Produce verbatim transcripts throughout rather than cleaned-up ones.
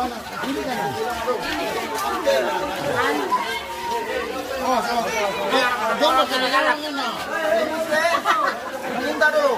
Oh, jangan jalan-jalan no. Minta dulu.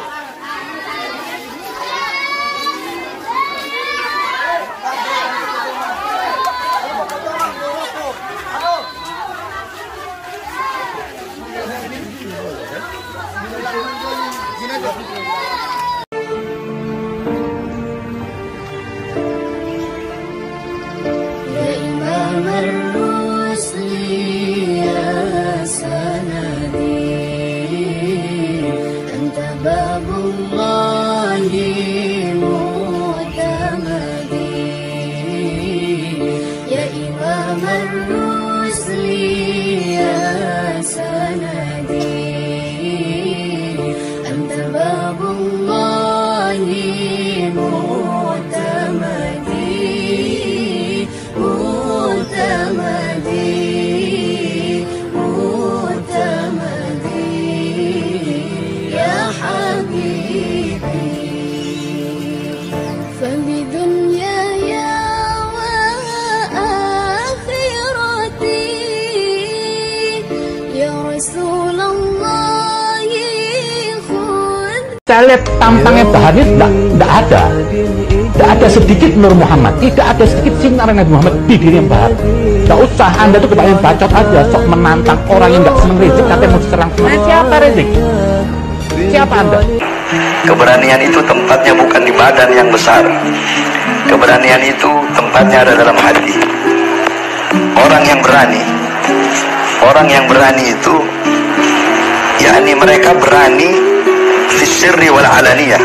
Saya lihat tampangnya Baharnya tidak, tidak ada, tidak ada sedikit Nur Muhammad, tidak ada sedikit sinar Nabi Muhammad di diri Bahar. Tidak usah Anda tuh kebanyakan bacot aja, sok menantang orang yang nggak seneng Rizik, katanya mau diserang. Nah, siapa Rizik? Siapa Anda? Keberanian itu tempatnya bukan di badan yang besar. Keberanian itu tempatnya ada dalam hati. Orang yang berani, orang yang berani itu, yakni mereka berani fisirri wal alaniyah.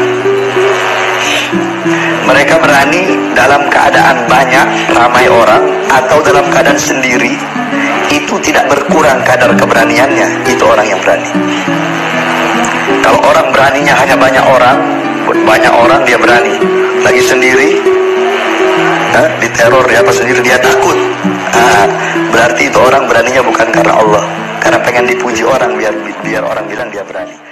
Mereka berani dalam keadaan banyak, ramai orang, atau dalam keadaan sendiri. Itu tidak berkurang kadar keberaniannya. Itu orang yang berani. Kalau orang beraninya hanya banyak orang, banyak orang dia berani, lagi sendiri, nah, diteror dia apa sendiri dia takut. Nah, berarti itu orang beraninya bukan karena Allah, karena pengen dipuji orang, biar biar orang bilang dia berani.